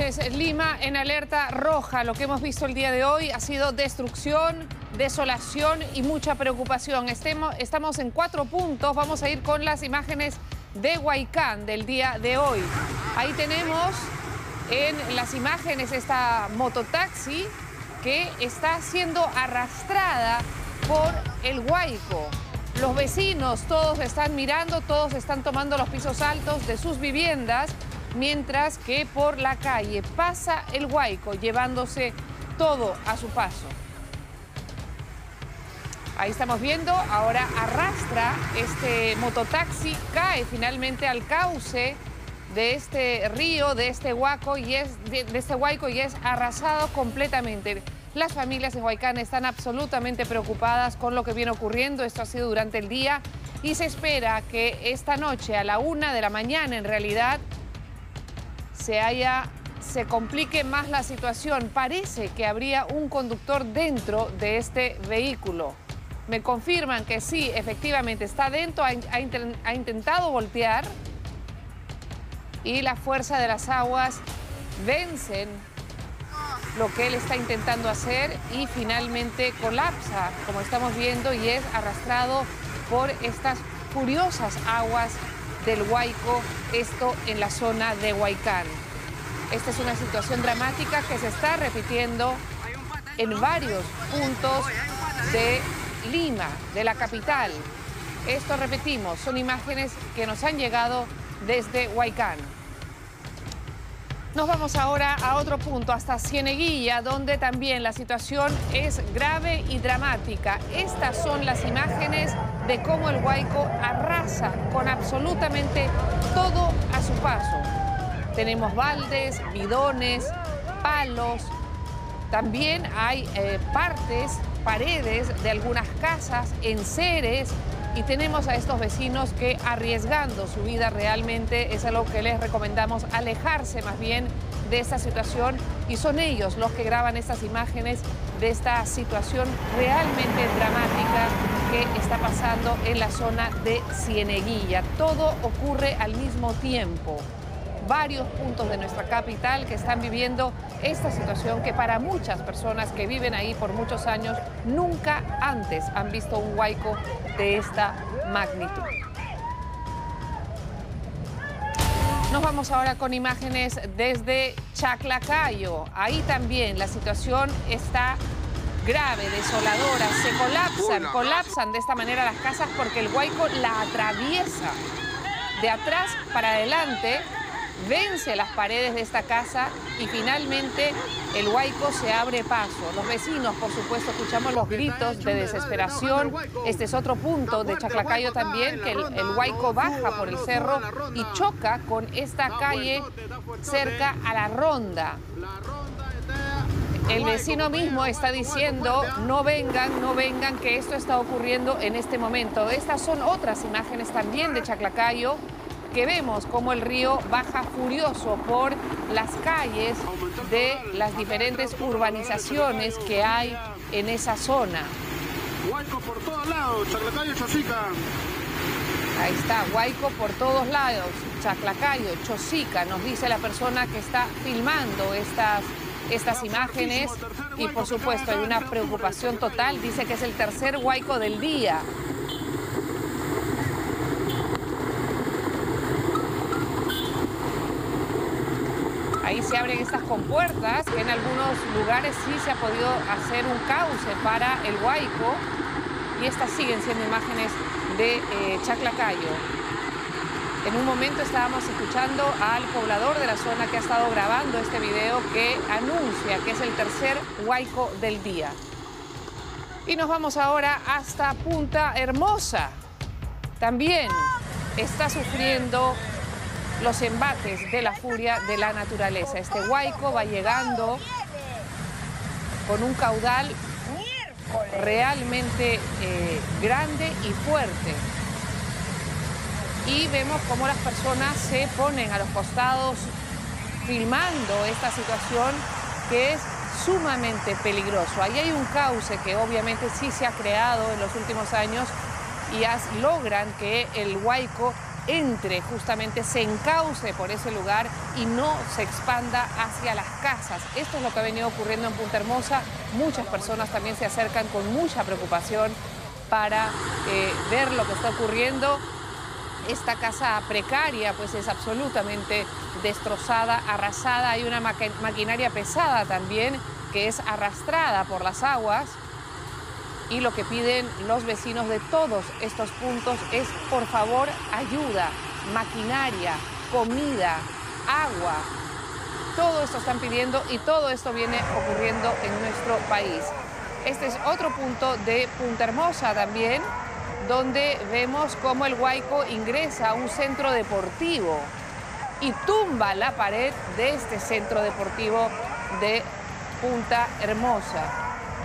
Entonces, Lima en alerta roja. Lo que hemos visto el día de hoy ha sido destrucción, desolación y mucha preocupación. Estamos en 4 puntos. Vamos a ir con las imágenes de Huaycán del día de hoy. Ahí tenemos en las imágenes esta mototaxi que está siendo arrastrada por el Huayco. Los vecinos todos están mirando, todos están tomando los pisos altos de sus viviendas, mientras que por la calle pasa el Huayco llevándose todo a su paso. Ahí estamos viendo, ahora arrastra este mototaxi, cae finalmente al cauce de este río, de este Huayco y es arrasado completamente. Las familias en Huaycán están absolutamente preocupadas con lo que viene ocurriendo. Esto ha sido durante el día y se espera que esta noche a la 1 de la mañana en realidad se complique más la situación. Parece que habría un conductor dentro de este vehículo. Me confirman que sí, efectivamente está dentro, ha intentado voltear y la fuerza de las aguas vencen lo que él está intentando hacer y finalmente colapsa, como estamos viendo, y es arrastrado por estas furiosas aguas del Huayco, esto en la zona de Huaycán. Esta es una situación dramática que se está repitiendo en varios puntos de Lima, de la capital. Esto, repetimos, son imágenes que nos han llegado desde Huaycán. Nos vamos ahora a otro punto, hasta Cieneguilla, donde también la situación es grave y dramática. Estas son las imágenes de cómo el Huayco arrasa con absolutamente todo a su paso. Tenemos baldes, bidones, palos. También hay paredes de algunas casas, enseres. Y tenemos a estos vecinos que arriesgando su vida realmente es algo que les recomendamos alejarse más bien de esta situación y son ellos los que graban estas imágenes de esta situación realmente dramática que está pasando en la zona de Cieneguilla. Todo ocurre al mismo tiempo. Varios puntos de nuestra capital que están viviendo esta situación que para muchas personas que viven ahí por muchos años nunca antes han visto un Huayco de esta magnitud. Nos vamos ahora con imágenes desde Chaclacayo. Ahí también la situación está grave, desoladora. Se colapsan de esta manera las casas porque el Huayco la atraviesa de atrás para adelante, vence las paredes de esta casa y finalmente el Huayco se abre paso. Los vecinos, por supuesto, escuchamos los gritos de desesperación. Este es otro punto de Chaclacayo también, que el Huayco baja por el cerro y choca con esta calle cerca a la ronda. El vecino mismo está diciendo, no vengan, que esto está ocurriendo en este momento. Estas son otras imágenes también de Chaclacayo, que vemos cómo el río baja furioso por las calles de las diferentes urbanizaciones que hay en esa zona. Huayco por todos lados, Chaclacayo, Chosica. Ahí está, Huayco por todos lados, Chaclacayo, Chosica, nos dice la persona que está filmando estas imágenes y por supuesto hay una preocupación total, dice que es el tercer Huayco del día. Ahí se abren estas compuertas, que en algunos lugares sí se ha podido hacer un cauce para el Huayco. Y estas siguen siendo imágenes de Chaclacayo. En un momento estábamos escuchando al poblador de la zona que ha estado grabando este video que anuncia que es el tercer Huayco del día. Y nos vamos ahora hasta Punta Hermosa. También está sufriendo los embates de la furia de la naturaleza. Este Huayco va llegando con un caudal realmente grande y fuerte. Y vemos cómo las personas se ponen a los costados filmando esta situación que es sumamente peligroso. Ahí hay un cauce que obviamente sí se ha creado en los últimos años y logran que el Huayco entre, justamente se encauce por ese lugar y no se expanda hacia las casas. Esto es lo que ha venido ocurriendo en Punta Hermosa. Muchas personas también se acercan con mucha preocupación para ver lo que está ocurriendo. Esta casa precaria pues es absolutamente destrozada, arrasada. Hay una maquinaria pesada también que es arrastrada por las aguas. Y lo que piden los vecinos de todos estos puntos es, por favor, ayuda, maquinaria, comida, agua. Todo esto están pidiendo y todo esto viene ocurriendo en nuestro país. Este es otro punto de Punta Hermosa también, donde vemos cómo el Huayco ingresa a un centro deportivo y tumba la pared de este centro deportivo de Punta Hermosa.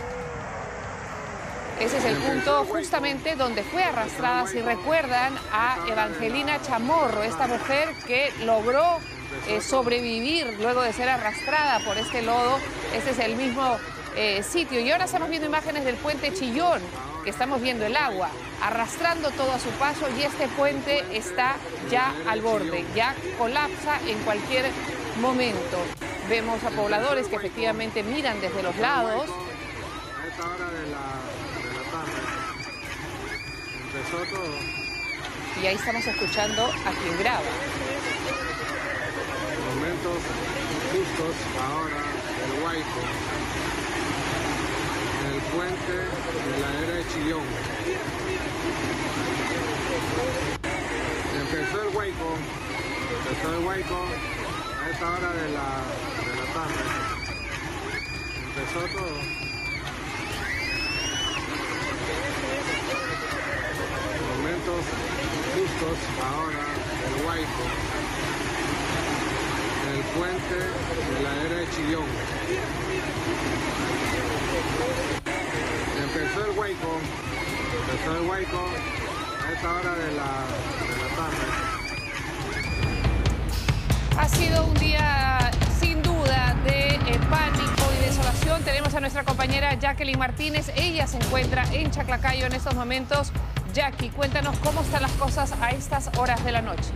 Ese es el punto justamente donde fue arrastrada, si recuerdan, a Evangelina Chamorro, esta mujer que logró sobrevivir luego de ser arrastrada por este lodo. Este es el mismo sitio. Y ahora estamos viendo imágenes del puente Chillón, que estamos viendo el agua arrastrando todo a su paso y este puente está ya al borde, ya colapsa en cualquier momento. Vemos a pobladores que efectivamente miran desde los lados. A esta hora de la tarde empezó todo. Y ahí estamos escuchando a quien graba. Momentos justos ahora del Huayco, en el puente de la era de Chillón. Empezó el Huayco a esta hora de la tarde. Empezó todo. Momentos justos ahora del Huayco, en el puente de la era de Chillón. Empezó el Huayco a esta hora de la tarde. Ha sido un día sin duda de pánico y desolación. Tenemos a nuestra compañera Jacqueline Martínez. Ella se encuentra en Chaclacayo en estos momentos. Jackie, cuéntanos cómo están las cosas a estas horas de la noche.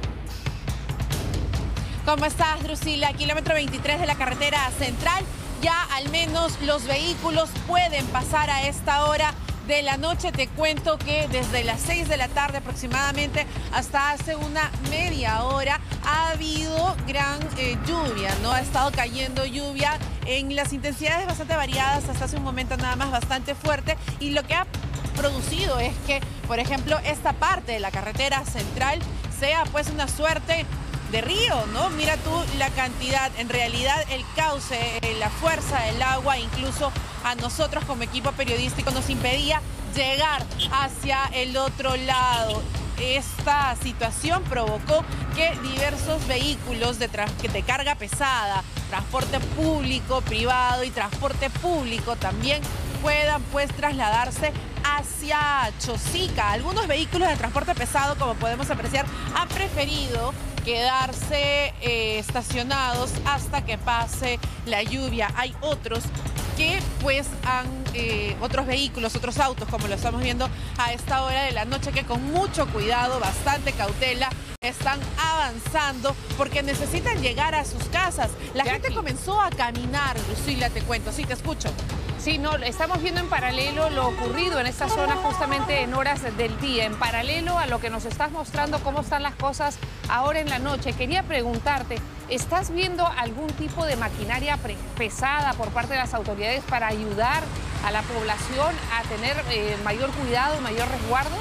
¿Cómo estás, Drusila? Kilómetro 23 de la carretera central. Ya al menos los vehículos pueden pasar a esta hora de la noche. Te cuento que desde las 6 de la tarde aproximadamente hasta hace una media hora ha habido gran lluvia, ¿no? Ha estado cayendo lluvia en las intensidades bastante variadas, hasta hace un momento nada más bastante fuerte, y lo que ha producido es que, por ejemplo, esta parte de la carretera central sea pues una suerte de río, ¿no? Mira tú la cantidad, en realidad el cauce, la fuerza del agua, incluso a nosotros como equipo periodístico nos impedía llegar hacia el otro lado. Esta situación provocó que diversos vehículos de carga pesada, transporte público, privado y transporte público también puedan pues trasladarse hacia Chosica. Algunos vehículos de transporte pesado, como podemos apreciar, han preferido quedarse estacionados hasta que pase la lluvia. Hay otros que pues otros vehículos, otros autos, como lo estamos viendo a esta hora de la noche, que con mucho cuidado, bastante cautela, están avanzando porque necesitan llegar a sus casas. La gente comenzó a caminar, Lucila, te cuento. Sí, te escucho. Sí, no, estamos viendo en paralelo lo ocurrido en esta zona justamente en horas del día, en paralelo a lo que nos estás mostrando cómo están las cosas ahora en la noche. Quería preguntarte, ¿estás viendo algún tipo de maquinaria pesada por parte de las autoridades para ayudar a la población a tener mayor cuidado, mayor resguardo?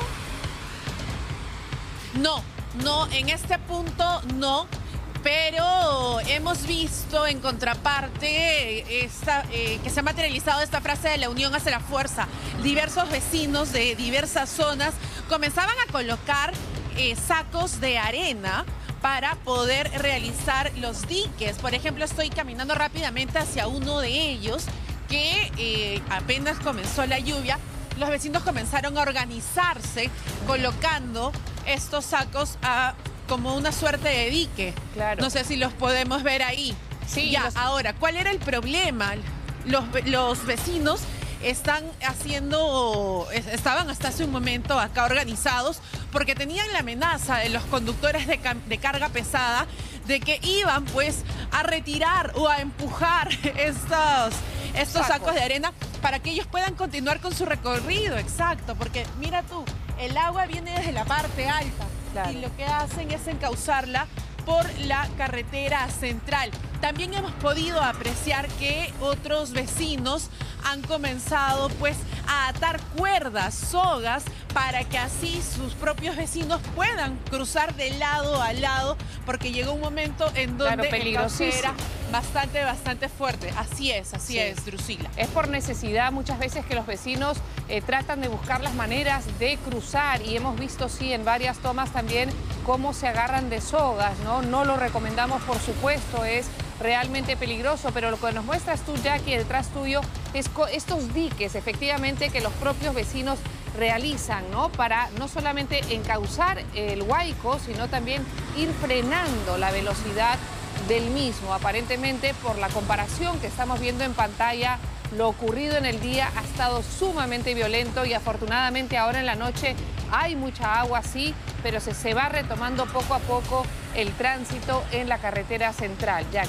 No, en este punto no. Pero hemos visto en contraparte que se ha materializado esta frase de la unión hace la fuerza. Diversos vecinos de diversas zonas comenzaban a colocar sacos de arena para poder realizar los diques. Por ejemplo, estoy caminando rápidamente hacia uno de ellos que apenas comenzó la lluvia, los vecinos comenzaron a organizarse colocando estos sacos como una suerte de dique. Claro. No sé si los podemos ver ahí. Sí. Ya, ahora, ¿cuál era el problema? Los vecinos estaban hasta hace un momento acá organizados porque tenían la amenaza de los conductores de carga pesada de que iban pues a retirar o a empujar estos sacos de arena para que ellos puedan continuar con su recorrido. Exacto, porque mira tú, el agua viene desde la parte alta, claro, y lo que hacen es encauzarla por la carretera central. También hemos podido apreciar que otros vecinos han comenzado pues a atar cuerdas, sogas, para que así sus propios vecinos puedan cruzar de lado a lado, porque llegó un momento en donde el cauce era bastante fuerte. Así es, Drusila. Es por necesidad muchas veces que los vecinos tratan de buscar las maneras de cruzar, y hemos visto, sí, en varias tomas también cómo se agarran de sogas, ¿no? No lo recomendamos, por supuesto, es realmente peligroso, pero lo que nos muestras tú, Jackie, detrás tuyo, es estos diques, efectivamente, que los propios vecinos realizan, ¿no? Para no solamente encauzar el Huayco, sino también ir frenando la velocidad del mismo. Aparentemente, por la comparación que estamos viendo en pantalla, lo ocurrido en el día ha estado sumamente violento, y afortunadamente ahora en la noche hay mucha agua, sí, pero se va retomando poco a poco el tránsito en la carretera central. Jackie.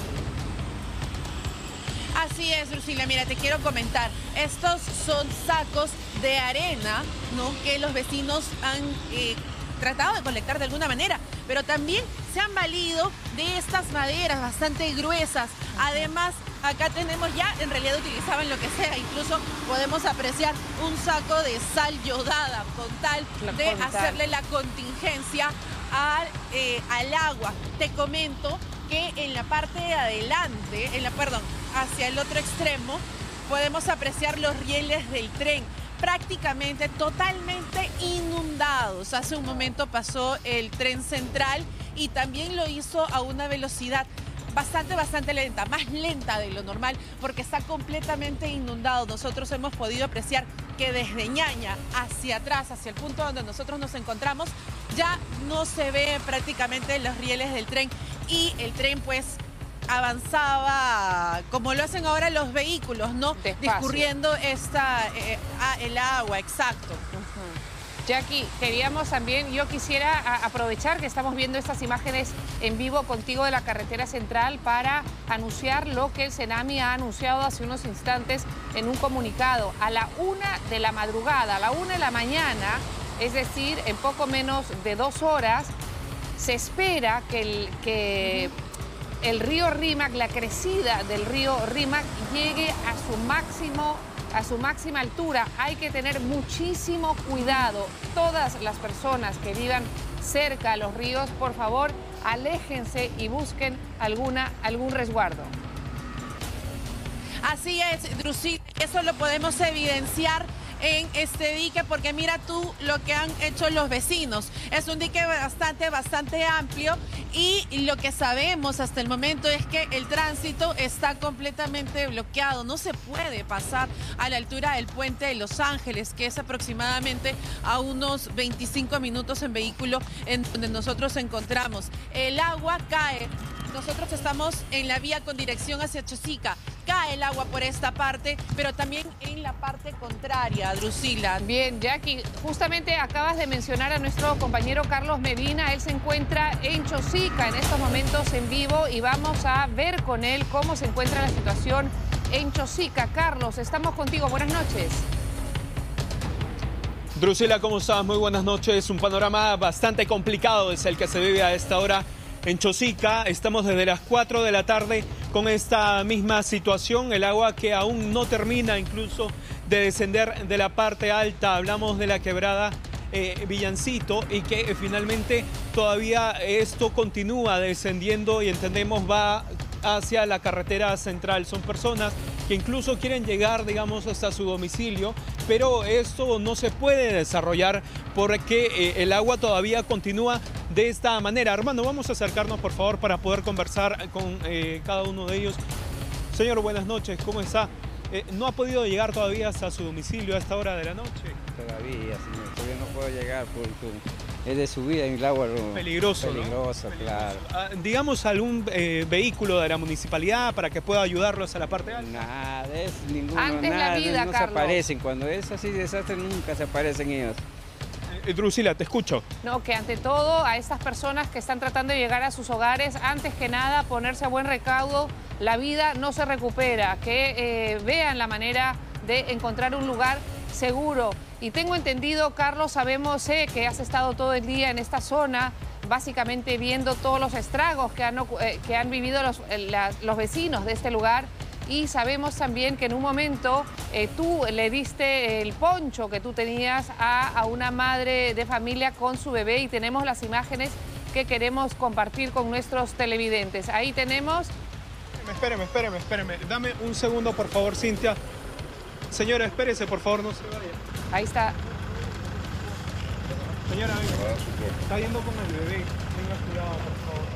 Así es, Drusila. Mira, te quiero comentar. Estos son sacos de arena, ¿no?, que los vecinos han tratado de colectar de alguna manera, pero también se han valido de estas maderas bastante gruesas. Además, acá tenemos ya, en realidad utilizaban lo que sea, incluso podemos apreciar un saco de sal yodada con tal de hacerle la contingencia al agua. Te comento que en la parte de adelante, hacia el otro extremo, podemos apreciar los rieles del tren, prácticamente totalmente inundados. Hace un momento pasó el tren central y también lo hizo a una velocidad bastante lenta, más lenta de lo normal, porque está completamente inundado. Nosotros hemos podido apreciar que desde Ñaña hacia atrás, hacia el punto donde nosotros nos encontramos, ya no se ve prácticamente los rieles del tren, y el tren pues avanzaba como lo hacen ahora los vehículos, ¿no? Despacio. Discurriendo el agua, exacto. Jackie, queríamos también, yo quisiera aprovechar que estamos viendo estas imágenes en vivo contigo de la carretera central para anunciar lo que el Senami ha anunciado hace unos instantes en un comunicado. A la 1 de la madrugada, a la 1 de la mañana, es decir, en poco menos de 2 horas, se espera que el río Rímac, la crecida del río Rímac, llegue a su máxima altura. Hay que tener muchísimo cuidado. Todas las personas que vivan cerca a los ríos, por favor, aléjense y busquen algún resguardo. Así es, Drusila, eso lo podemos evidenciar en este dique, porque mira tú lo que han hecho los vecinos. Es un dique bastante amplio, y lo que sabemos hasta el momento es que el tránsito está completamente bloqueado. No se puede pasar a la altura del puente de Los Ángeles, que es aproximadamente a unos 25 minutos en vehículo en donde nosotros nos encontramos. El agua cae. Nosotros estamos en la vía con dirección hacia Chosica. Cae el agua por esta parte, pero también en la parte contraria, Drusila. Bien, Jackie, justamente acabas de mencionar a nuestro compañero Carlos Medina. Él se encuentra en Chosica en estos momentos en vivo, y vamos a ver con él cómo se encuentra la situación en Chosica. Carlos, estamos contigo. Buenas noches. Drusila, ¿cómo estás? Muy buenas noches. Un panorama bastante complicado es el que se vive a esta hora en Chosica. Estamos desde las 4 de la tarde con esta misma situación. El agua que aún no termina incluso de descender de la parte alta. Hablamos de la quebrada Villancito, y que finalmente todavía esto continúa descendiendo, y entendemos va hacia la carretera central. Son personas que incluso quieren llegar, digamos, hasta su domicilio, pero esto no se puede desarrollar porque el agua todavía continúa de esta manera. Armando, vamos a acercarnos, por favor, para poder conversar con cada uno de ellos. Señor, buenas noches, ¿cómo está? ¿No ha podido llegar todavía hasta su domicilio a esta hora de la noche? Todavía, señor, todavía no puedo llegar porque es de su vida en el agua. Peligroso, Peligroso, ¿no? claro. Digamos, algún vehículo de la municipalidad para que pueda ayudarlos a la parte alta. Nada, es ninguno, Antes la nada, vida, no Carlos. se aparecen. Cuando es así desastre nunca se aparecen ellos. Drusila, te escucho. No, que ante todo a estas personas que están tratando de llegar a sus hogares, antes que nada ponerse a buen recaudo, la vida no se recupera, que vean la manera de encontrar un lugar seguro. Y tengo entendido, Carlos, sabemos que has estado todo el día en esta zona, básicamente viendo todos los estragos que han vivido los vecinos de este lugar. Y sabemos también que en un momento tú le diste el poncho que tú tenías a una madre de familia con su bebé y tenemos las imágenes que queremos compartir con nuestros televidentes. Ahí tenemos... Espéreme. Dame un segundo, por favor, Cintia. Señora, espérese, por favor, no se vaya. Ahí está. Señora, venga. Está yendo con el bebé. Tenga cuidado, por favor.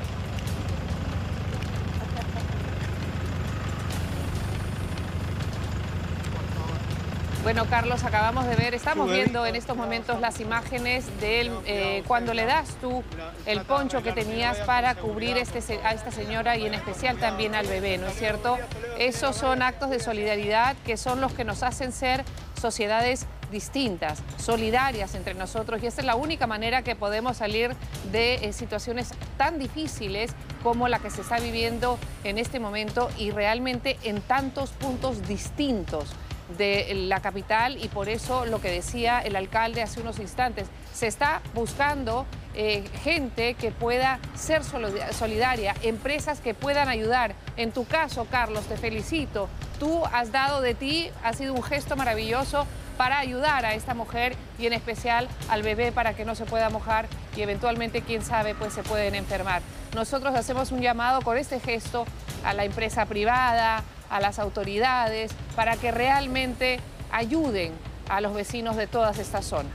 Bueno, Carlos, acabamos de ver, estamos viendo en estos momentos las imágenes de él, cuando le das tú el poncho que tenías para cubrir a esta señora y en especial también al bebé, ¿no es cierto? Esos son actos de solidaridad que son los que nos hacen ser sociedades distintas, solidarias entre nosotros, y esta es la única manera que podemos salir de situaciones tan difíciles como la que se está viviendo en este momento y realmente en tantos puntos distintos de la capital. Y por eso lo que decía el alcalde hace unos instantes, se está buscando gente que pueda ser solidaria, empresas que puedan ayudar. En tu caso, Carlos, te felicito, tú has dado de ti, ha sido un gesto maravilloso para ayudar a esta mujer y en especial al bebé para que no se pueda mojar y eventualmente, quién sabe, pues se pueden enfermar. Nosotros hacemos un llamado con este gesto a la empresa privada, a las autoridades, para que realmente ayuden a los vecinos de todas estas zonas.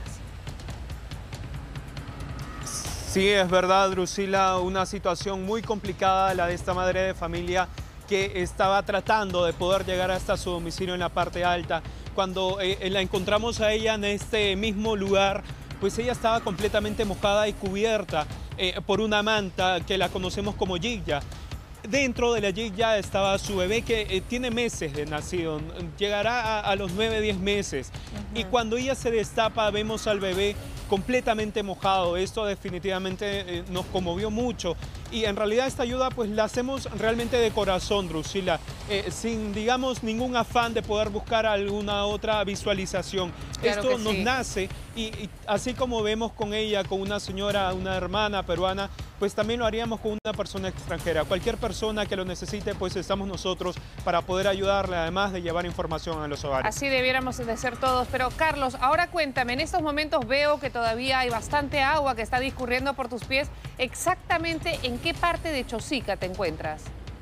Sí, es verdad, Drusila, una situación muy complicada la de esta madre de familia que estaba tratando de poder llegar hasta su domicilio en la parte alta. Cuando la encontramos a ella en este mismo lugar, pues ella estaba completamente mojada y cubierta por una manta que la conocemos como yigya. Dentro de la yigya estaba su bebé que tiene meses de nacido, llegará a los 9-10 meses. Y cuando ella se destapa vemos al bebé completamente mojado. Esto definitivamente nos conmovió mucho. Y en realidad esta ayuda pues la hacemos realmente de corazón, Drusila, sin, digamos, ningún afán de poder buscar alguna otra visualización. Claro Esto que nos sí. nace y así como vemos con ella, con una señora, una hermana peruana, pues también lo haríamos con una persona extranjera. Cualquier persona que lo necesite, pues estamos nosotros para poder ayudarle, además de llevar información a los hogares. Así debiéramos de ser todos. Pero Carlos, ahora cuéntame, en estos momentos veo que todavía hay bastante agua que está discurriendo por tus pies. Exactamente, ¿en qué parte de Chosica te encuentras?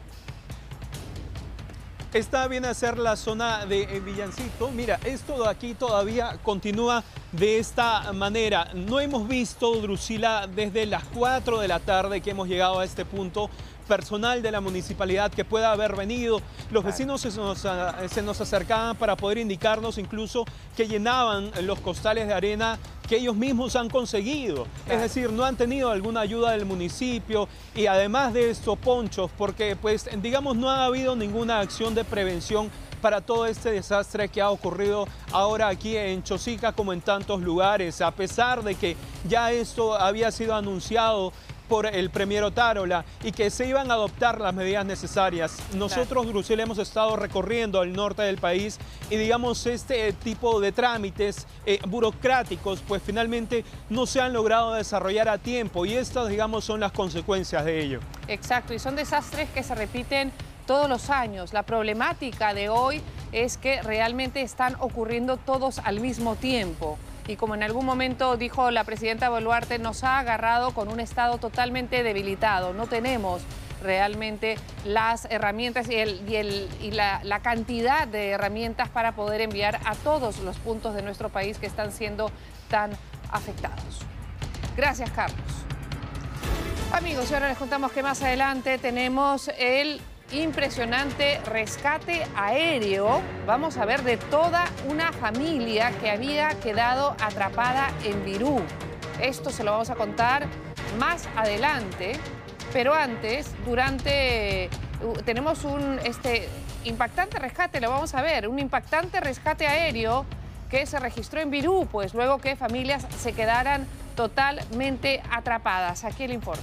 Esta viene a ser la zona de Villancito. Mira, esto de aquí todavía continúa de esta manera. No hemos visto, Drusila, desde las 4 de la tarde que hemos llegado a este punto, personal de la municipalidad que pueda haber venido. Los vecinos se nos acercaban para poder indicarnos incluso que llenaban los costales de arena que ellos mismos han conseguido. Es decir, no han tenido alguna ayuda del municipio y además de esto, ponchos, porque pues digamos no ha habido ninguna acción de prevención para todo este desastre que ha ocurrido ahora aquí en Chosica como en tantos lugares, a pesar de que ya esto había sido anunciado por el premier Otárola y que se iban a adoptar las medidas necesarias. Nosotros, Drusila, hemos estado recorriendo el norte del país y digamos este tipo de trámites burocráticos pues finalmente no se han logrado desarrollar a tiempo y estas digamos son las consecuencias de ello. Exacto, y son desastres que se repiten todos los años. La problemática de hoy es que realmente están ocurriendo todos al mismo tiempo. Y como en algún momento dijo la presidenta Boluarte, nos ha agarrado con un estado totalmente debilitado. No tenemos realmente las herramientas y la cantidad de herramientas para poder enviar a todos los puntos de nuestro país que están siendo tan afectados. Gracias, Carlos. Amigos, y ahora les contamos que más adelante tenemos el impresionante rescate aéreo. Vamos a ver de toda una familia que había quedado atrapada en Virú. Esto se lo vamos a contar más adelante, pero antes, tenemos un impactante rescate, lo vamos a ver, un impactante rescate aéreo que se registró en Virú, pues luego que familias se quedaran totalmente atrapadas. Aquí el informe.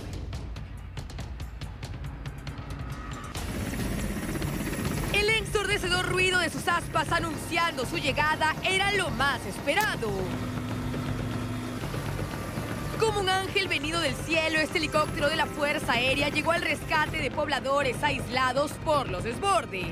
El ensordecedor ruido de sus aspas anunciando su llegada era lo más esperado. Como un ángel venido del cielo, este helicóptero de la Fuerza Aérea llegó al rescate de pobladores aislados por los desbordes.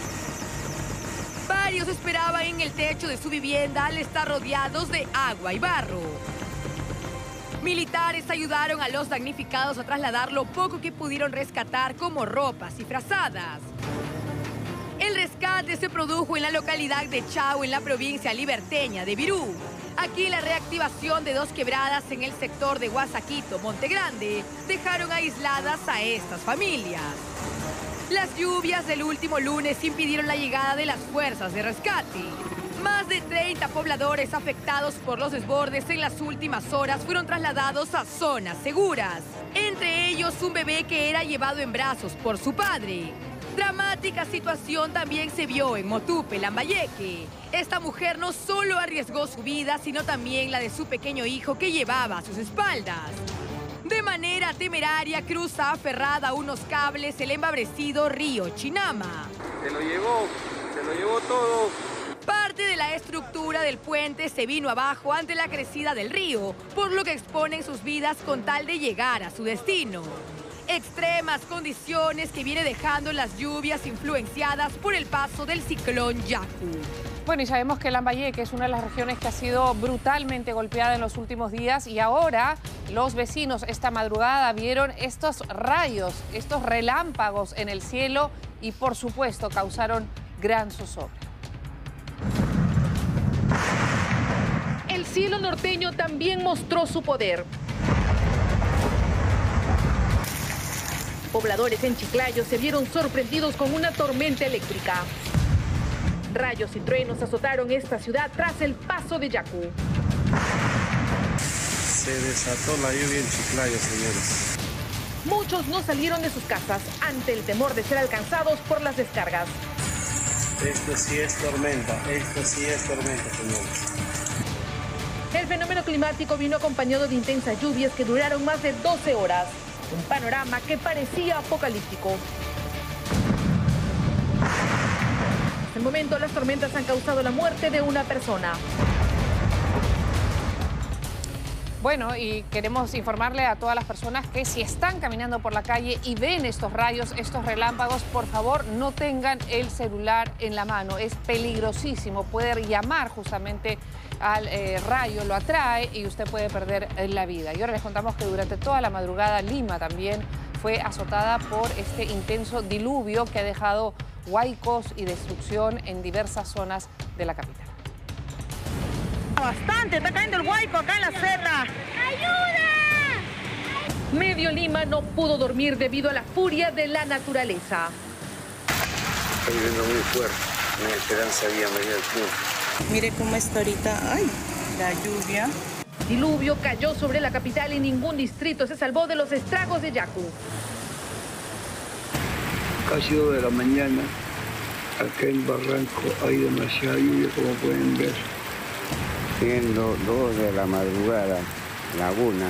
Varios esperaban en el techo de su vivienda al estar rodeados de agua y barro. Militares ayudaron a los damnificados a trasladar lo poco que pudieron rescatar como ropas y frazadas. El rescate se produjo en la localidad de Chao, en la provincia liberteña de Virú. Aquí la reactivación de 2 quebradas en el sector de Guasaquito, Monte Grande, dejaron aisladas a estas familias. Las lluvias del último lunes impidieron la llegada de las fuerzas de rescate. Más de 30 pobladores afectados por los desbordes en las últimas horas fueron trasladados a zonas seguras. Entre ellos, un bebé que era llevado en brazos por su padre. Dramática situación también se vio en Motupe, Lambayeque. Esta mujer no solo arriesgó su vida, sino también la de su pequeño hijo que llevaba a sus espaldas. De manera temeraria cruza aferrada a unos cables el embabrecido río Chinama. Se lo llevó todo. Parte de la estructura del puente se vino abajo ante la crecida del río, por lo que exponen sus vidas con tal de llegar a su destino. Extremas condiciones que viene dejando las lluvias influenciadas por el paso del ciclón Yaku. Bueno, y sabemos que Lambayeque es una de las regiones que ha sido brutalmente golpeada en los últimos días y ahora los vecinos esta madrugada vieron estos rayos, estos relámpagos en el cielo y por supuesto causaron gran zozobra. El cielo norteño también mostró su poder. Pobladores en Chiclayo se vieron sorprendidos con una tormenta eléctrica. Rayos y truenos azotaron esta ciudad tras el paso de Yaku. Se desató la lluvia en Chiclayo, señores. Muchos no salieron de sus casas ante el temor de ser alcanzados por las descargas. Esto sí es tormenta, señores. El fenómeno climático vino acompañado de intensas lluvias que duraron más de 12 horas. Un panorama que parecía apocalíptico. Hasta el momento, las tormentas han causado la muerte de una persona. Bueno, y queremos informarle a todas las personas que si están caminando por la calle y ven estos rayos, estos relámpagos, por favor no tengan el celular en la mano. Es peligrosísimo, puede llamar justamente al rayo, lo atrae y usted puede perder la vida. Y ahora les contamos que durante toda la madrugada Lima también fue azotada por este intenso diluvio que ha dejado huaicos y destrucción en diversas zonas de la capital. Bastante, está cayendo el huaico acá en la serra. ¡Ayuda! Medio Lima no pudo dormir debido a la furia de la naturaleza. Está lloviendo muy fuerte, no hay esperanza de María del Sur. Mire cómo está ahorita, ay, la lluvia. Diluvio cayó sobre la capital y ningún distrito se salvó de los estragos de Yaku. Casi 2 de la mañana, acá en Barranco hay demasiada lluvia, como pueden ver. Siendo 2 de la madrugada, Laguna.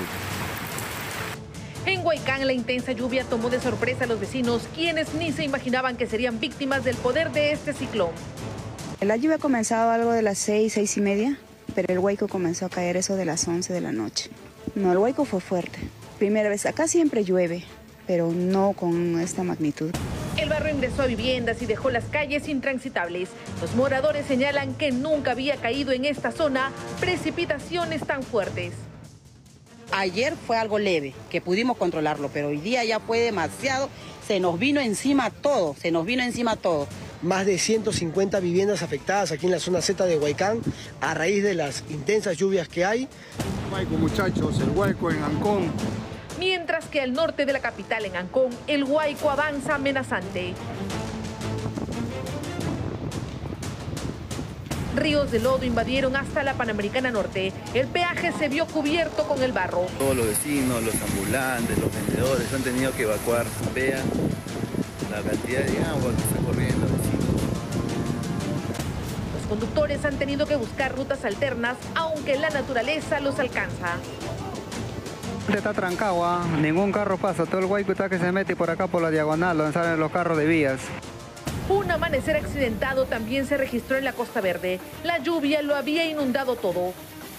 En Huaycán, la intensa lluvia tomó de sorpresa a los vecinos, quienes ni se imaginaban que serían víctimas del poder de este ciclón. La lluvia comenzado algo de las 6, 6:30, pero el huaico comenzó a caer eso de las 11 de la noche. No, el huaico fue fuerte. Primera vez, acá siempre llueve, pero no con esta magnitud. El barro ingresó a viviendas y dejó las calles intransitables. Los moradores señalan que nunca había caído en esta zona precipitaciones tan fuertes. Ayer fue algo leve, que pudimos controlarlo, pero hoy día ya fue demasiado. Se nos vino encima todo, Más de 150 viviendas afectadas aquí en la zona Z de Huaycán a raíz de las intensas lluvias que hay. Huaico, muchachos, el huaico en Ancón. Mientras que al norte de la capital, en Ancón, el huaico avanza amenazante. Ríos de lodo invadieron hasta la Panamericana Norte. El peaje se vio cubierto con el barro. Todos los vecinos, los ambulantes, los vendedores han tenido que evacuar. Vean la cantidad de agua que está corriendo. Los conductores han tenido que buscar rutas alternas, aunque la naturaleza los alcanza. Está trancado, ningún carro pasa, todo el Guayco está que se mete por acá por la diagonal, donde salen los carros de vías. Un amanecer accidentado también se registró en la Costa Verde. La lluvia lo había inundado todo,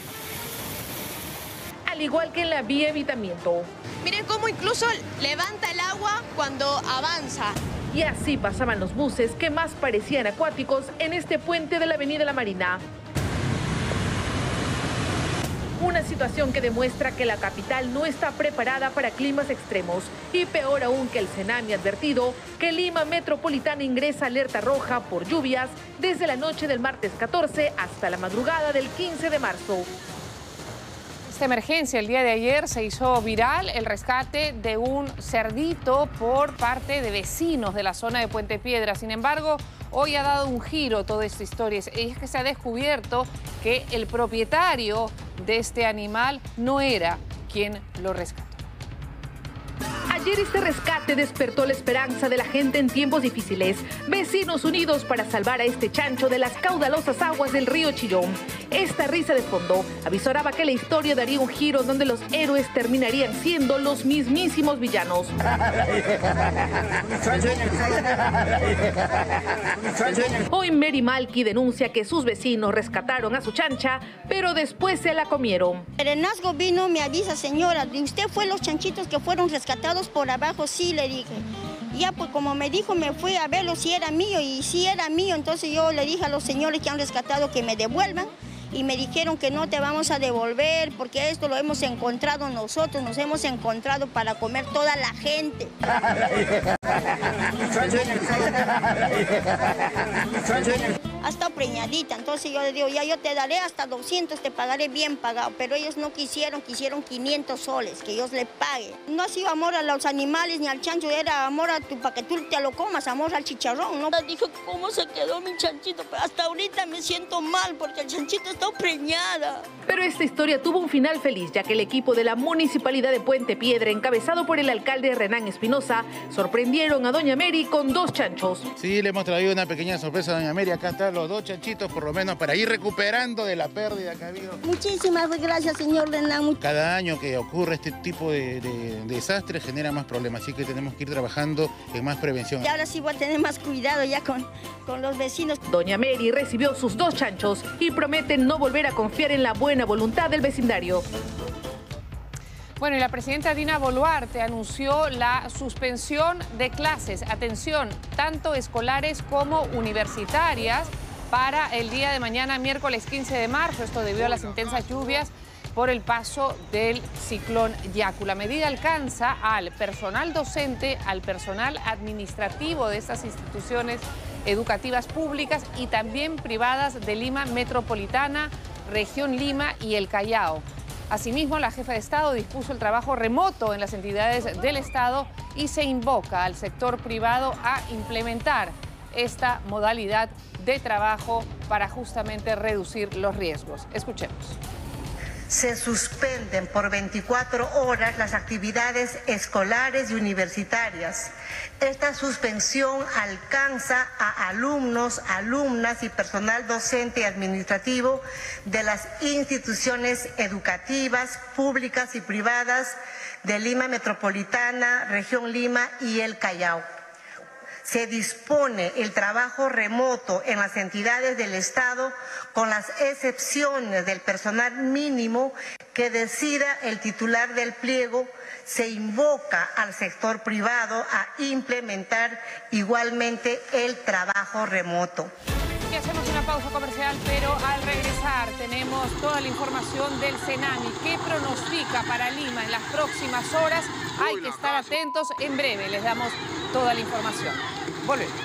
al igual que en la vía Evitamiento. Miren cómo incluso levanta el agua cuando avanza. Y así pasaban los buses que más parecían acuáticos en este puente de la Avenida La Marina. Una situación que demuestra que la capital no está preparada para climas extremos. Y peor aún, que el Senami ha advertido que Lima Metropolitana ingresa alerta roja por lluvias desde la noche del martes 14 hasta la madrugada del 15 de marzo. Esta emergencia el día de ayer se hizo viral el rescate de un cerdito por parte de vecinos de la zona de Puente Piedra. Sin embargo, hoy ha dado un giro toda esta historia y es que se ha descubierto que el propietario de este animal no era quien lo rescató. Ayer este rescate despertó la esperanza de la gente en tiempos difíciles. Vecinos unidos para salvar a este chancho de las caudalosas aguas del río Chillón. Esta risa de fondo avisoraba que la historia daría un giro donde los héroes terminarían siendo los mismísimos villanos. Hoy Mary Malky denuncia que sus vecinos rescataron a su chancha, pero después se la comieron. El Serenazgo vino, me avisa, señora, ¿de usted fue los chanchitos que fueron rescatados por abajo? Sí, le dije. Ya, pues como me dijo, me fui a verlo si era mío, y si era mío, entonces yo le dije a los señores que han rescatado que me devuelvan, y me dijeron que no te vamos a devolver porque esto lo hemos encontrado nosotros, nos hemos encontrado para comer toda la gente. Ha estado preñadita, entonces yo le digo, ya yo te daré hasta 200, te pagaré bien pagado, pero ellos no quisieron 500 soles, que yo les pague. No ha sido amor a los animales ni al chancho, era amor a para que tú te lo comas, amor al chicharrón, ¿no? Dijo, ¿cómo se quedó mi chanchito? Hasta ahorita me siento mal porque el chanchito está preñada. Pero esta historia tuvo un final feliz, ya que el equipo de la Municipalidad de Puente Piedra, encabezado por el alcalde Renán Espinosa, sorprendieron a doña Mary con 2 chanchos. Sí, le hemos traído una pequeña sorpresa a doña Mary. Acá están los 2 chanchitos, por lo menos para ir recuperando de la pérdida que ha habido. Muchísimas gracias, señor Renán. Cada año que ocurre este tipo de desastres genera más problemas, así que tenemos que ir trabajando en más prevención. Y ahora sí voy a tener más cuidado ya con los vecinos. Doña Mary recibió sus 2 chanchos y promete no volver a confiar en la buena voluntad del vecindario. Bueno, y la presidenta Dina Boluarte anunció la suspensión de clases, atención, tanto escolares como universitarias, para el día de mañana, miércoles 15 de marzo. Esto debido a las intensas lluvias por el paso del ciclón Yaku. La medida alcanza al personal docente, al personal administrativo de estas instituciones educativas públicas y también privadas de Lima Metropolitana, Región Lima y el Callao. Asimismo, la jefa de Estado dispuso el trabajo remoto en las entidades del Estado y se invoca al sector privado a implementar esta modalidad de trabajo para justamente reducir los riesgos. Escuchemos. Se suspenden por 24 horas las actividades escolares y universitarias. Esta suspensión alcanza a alumnos, alumnas y personal docente y administrativo de las instituciones educativas, públicas y privadas de Lima Metropolitana, Región Lima y el Callao. Se dispone el trabajo remoto en las entidades del Estado con las excepciones del personal mínimo que decida el titular del pliego. Se invoca al sector privado a implementar igualmente el trabajo remoto. Y hacemos una pausa comercial, pero al regresar tenemos toda la información del Senami. ¿Qué pronostica para Lima en las próximas horas? Hay que estar atentos. En breve les damos toda la información. Volvemos.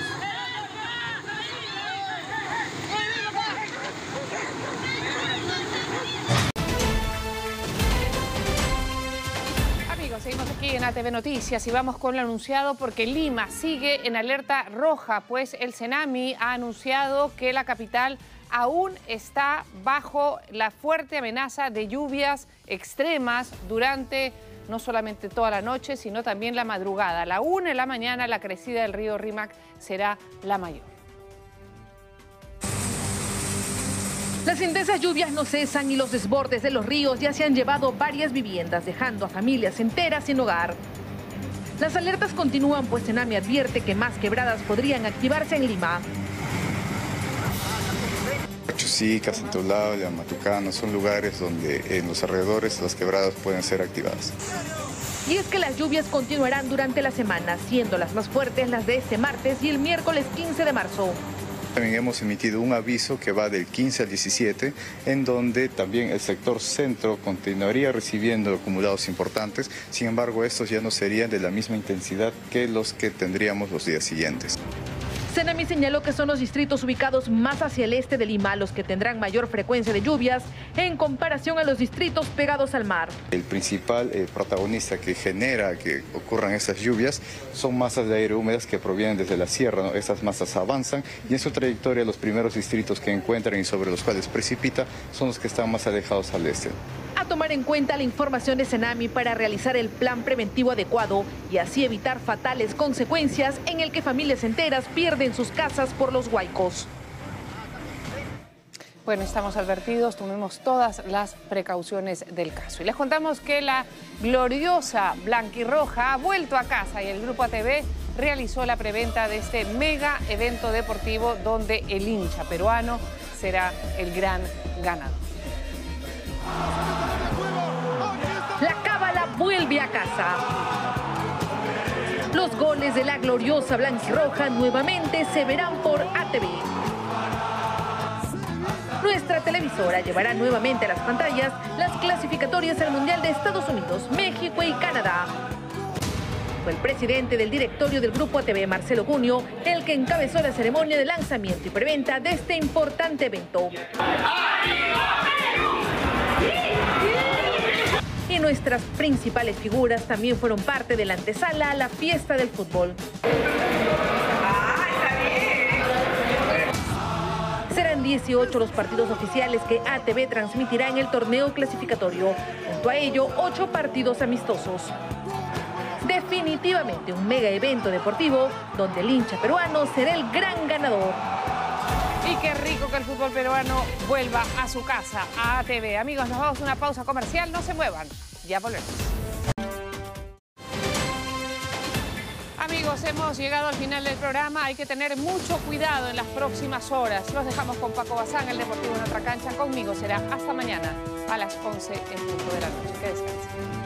Amigos, seguimos aquí en ATV Noticias y vamos con lo anunciado porque Lima sigue en alerta roja, pues el Senami ha anunciado que la capital aún está bajo la fuerte amenaza de lluvias extremas durante no solamente toda la noche, sino también la madrugada. A la 1 de la mañana la crecida del río Rímac será la mayor. Las intensas lluvias no cesan y los desbordes de los ríos ya se han llevado varias viviendas, dejando a familias enteras sin hogar. Las alertas continúan, pues Senami advierte que más quebradas podrían activarse en Lima. Chosica, Santolao, Matucano son lugares donde en los alrededores las quebradas pueden ser activadas. Y es que las lluvias continuarán durante la semana, siendo las más fuertes las de este martes y el miércoles 15 de marzo. También hemos emitido un aviso que va del 15 al 17, en donde también el sector centro continuaría recibiendo acumulados importantes. Sin embargo, estos ya no serían de la misma intensidad que los que tendríamos los días siguientes. Senami señaló que son los distritos ubicados más hacia el este de Lima los que tendrán mayor frecuencia de lluvias en comparación a los distritos pegados al mar. El principal protagonista que genera que ocurran esas lluvias son masas de aire húmedas que provienen desde la sierra, ¿no? Esas masas avanzan y en su trayectoria los primeros distritos que encuentran y sobre los cuales precipita son los que están más alejados al este. A tomar en cuenta la información de Senami para realizar el plan preventivo adecuado y así evitar fatales consecuencias en el que familias enteras pierden sus casas por los huaicos. Bueno, estamos advertidos, tomemos todas las precauciones del caso. Y les contamos que la gloriosa blanquirroja ha vuelto a casa y el Grupo ATV realizó la preventa de este mega evento deportivo donde el hincha peruano será el gran ganador. La cábala vuelve a casa. Los goles de la gloriosa blanquirroja nuevamente se verán por ATV. Nuestra televisora llevará nuevamente a las pantallas las clasificatorias al Mundial de Estados Unidos, México y Canadá. Fue el presidente del directorio del Grupo ATV, Marcelo Cunio, el que encabezó la ceremonia de lanzamiento y preventa de este importante evento. Y nuestras principales figuras también fueron parte de la antesala a la fiesta del fútbol. Serán 18 los partidos oficiales que ATV transmitirá en el torneo clasificatorio. Junto a ello, 8 partidos amistosos. Definitivamente un mega evento deportivo donde el hincha peruano será el gran ganador. Y qué rico que el fútbol peruano vuelva a su casa, a ATV. Amigos, nos vamos a una pausa comercial, no se muevan, ya volvemos. Amigos, hemos llegado al final del programa, hay que tener mucho cuidado en las próximas horas. Los dejamos con Paco Bazán, el Deportivo en otra cancha. Conmigo será hasta mañana a las 11 en punto de la noche. Que descansen.